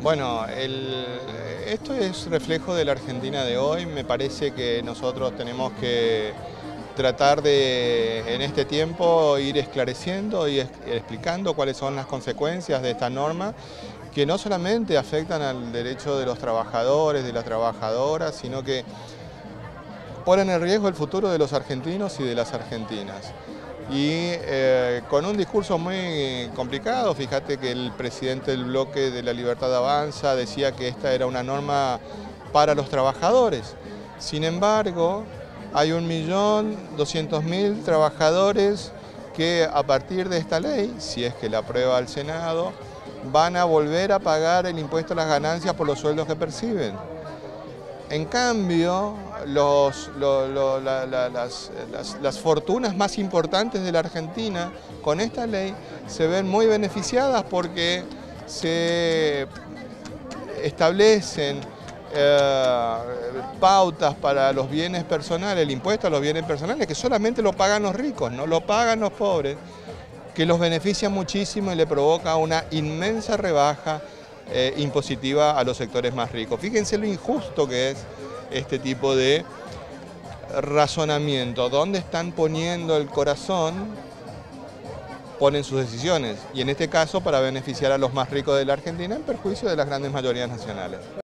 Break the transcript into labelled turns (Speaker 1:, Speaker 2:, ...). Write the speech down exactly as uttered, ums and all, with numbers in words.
Speaker 1: Bueno, el- esto es reflejo de la Argentina de hoy. Me parece que nosotros tenemos que tratar de, en este tiempo, ir esclareciendo y es- explicando cuáles son las consecuencias de esta norma, que no solamente afectan al derecho de los trabajadores, de las trabajadoras, sino que ponen en riesgo el futuro de los argentinos y de las argentinas. Y eh, con un discurso muy complicado, fíjate que el presidente del bloque de la Libertad Avanza decía que esta era una norma para los trabajadores. Sin embargo, hay un millón doscientos mil trabajadores que a partir de esta ley, si es que la aprueba el Senado, van a volver a pagar el impuesto a las ganancias por los sueldos que perciben. En cambio, los, lo, lo, la, la, las, las, las fortunas más importantes de la Argentina con esta ley se ven muy beneficiadas porque se establecen eh, pautas para los bienes personales, el impuesto a los bienes personales, que solamente lo pagan los ricos, no lo pagan los pobres, que los beneficia muchísimo y le provoca una inmensa rebaja eh, impositiva a los sectores más ricos. Fíjense lo injusto que es este tipo de razonamiento. ¿Dónde están poniendo el corazón? Ponen sus decisiones, y en este caso para beneficiar a los más ricos de la Argentina en perjuicio de las grandes mayorías nacionales.